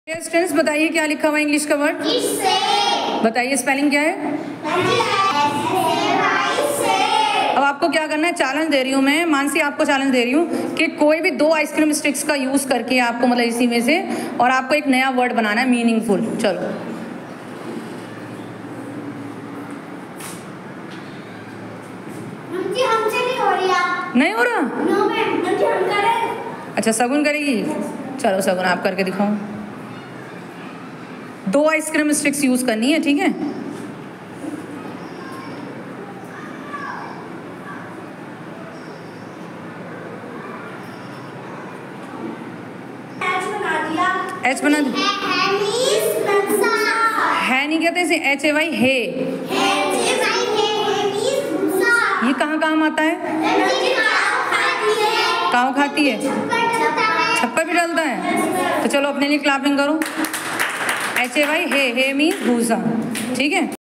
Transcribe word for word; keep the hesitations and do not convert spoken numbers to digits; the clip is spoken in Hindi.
स्टूडेंट्स बताइए क्या लिखा हुआ है इंग्लिश का वर्ड? बताइए स्पेलिंग क्या है? अब आपको क्या करना है, चैलेंज दे रही हूँ मैं, मानसी आपको चैलेंज दे रही हूँ कि कोई भी दो आइसक्रीम स्टिक्स का यूज करके आपको मतलब इसी में से और आपको एक नया वर्ड बनाना है मीनिंगफुल। चलो नहीं हो रहा? नो मैम, मुझे हम करें। अच्छा सगुन करेगी, चलो सगुन आप करके दिखाओ। दो आइसक्रीम स्टिक्स यूज करनी है, ठीक है? एच बना दिया। है नहीं कहते इसे, एच ए वाई है। ये कहाँ काम आता है? काव खाती है, छप्पर भी डालता है। तो चलो अपने लिए क्लैपिंग करो। एच ए वाई है, है मीन्स भूसा, ठीक है?